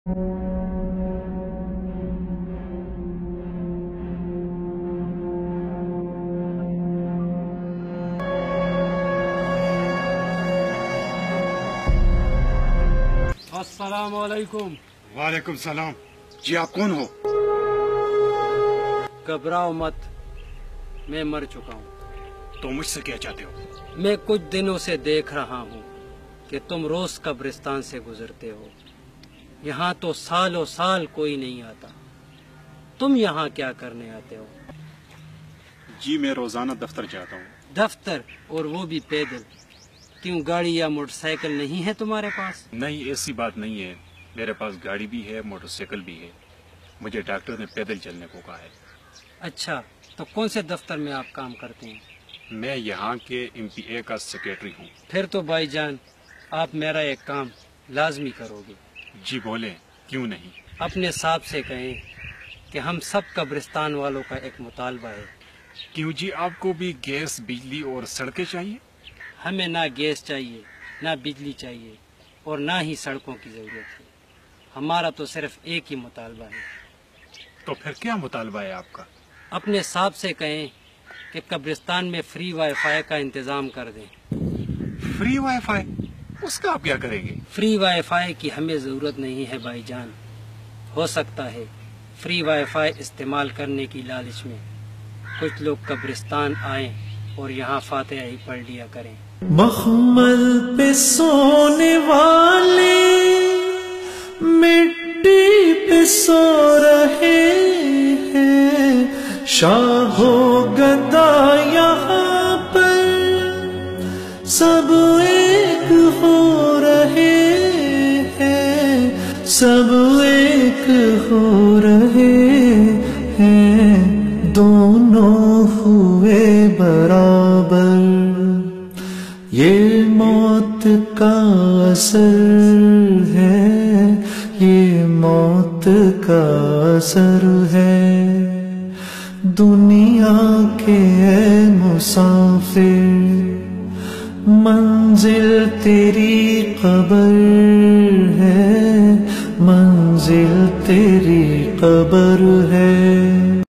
السلام علیکم۔ وعلیکم السلام۔ جی آپ کون ہو؟ گھبراؤ مت، میں مر چکا ہوں۔ تو مجھ سے کیا چاہتے ہو؟ میں کچھ دنوں سے دیکھ رہا ہوں کہ تم روز قبرستان سے گزرتے ہو۔ یہاں تو سالوں سال کوئی نہیں آتا، تم یہاں کیا کرنے آتے ہو؟ جی میں روزانہ دفتر جاتا ہوں۔ دفتر، اور وہ بھی پیدل؟ کیوں گاڑی یا موٹر سائیکل نہیں ہے تمہارے پاس؟ نہیں، ایسی بات نہیں ہے، میرے پاس گاڑی بھی ہے، موٹر سائیکل بھی ہے، مجھے ڈاکٹر نے پیدل چلنے کو کہا ہے۔ اچھا، تو کون سے دفتر میں آپ کام کرتے ہیں؟ میں یہاں کے MPA کا سیکریٹری ہوں۔ پھر تو بھائی جان آپ میرا ایک کام لازمی کرو گے۔ جی بولیں، کیوں نہیں؟ اپنے صاحب سے کہیں کہ ہم سب قبرستان والوں کا ایک مطالبہ ہے۔ کیوں جی، آپ کو بھی گیس، بجلی اور سڑکیں چاہیے؟ ہمیں نہ گیس چاہیے، نہ بجلی چاہیے، اور نہ ہی سڑکوں کی ضرورت ہے۔ ہمارا تو صرف ایک ہی مطالبہ ہے۔ تو پھر کیا مطالبہ ہے آپ کا؟ اپنے صاحب سے کہیں کہ قبرستان میں فری وائی فائی کا انتظام کر دیں۔ Free wi fi? اس کا آپ کیا کریں گے؟ فری وائی فائی کی ہمیں ضرورت نہیں ہے بھائی جان۔ ہو سکتا ہے فری وائی فائی استعمال کرنے کی لالچ میں کچھ لوگ قبرستان آئیں اور یہاں فاتحہ ہی پڑھ لیا کریں۔ مخمل پہ سونے والے مٹی پہ سو رہے ہیں، شاہ و گدا یہاں پر سب ایک ہو رہے ہیں، سب ایک ہو رہے ہیں، دونوں ہوئے برابر۔ یہ موت کا اثر ہے، یہ موت کا اثر ہے، دنیا کے اے مسافر، منزل تیری قبر ہے، منزل تیری قبر ہے۔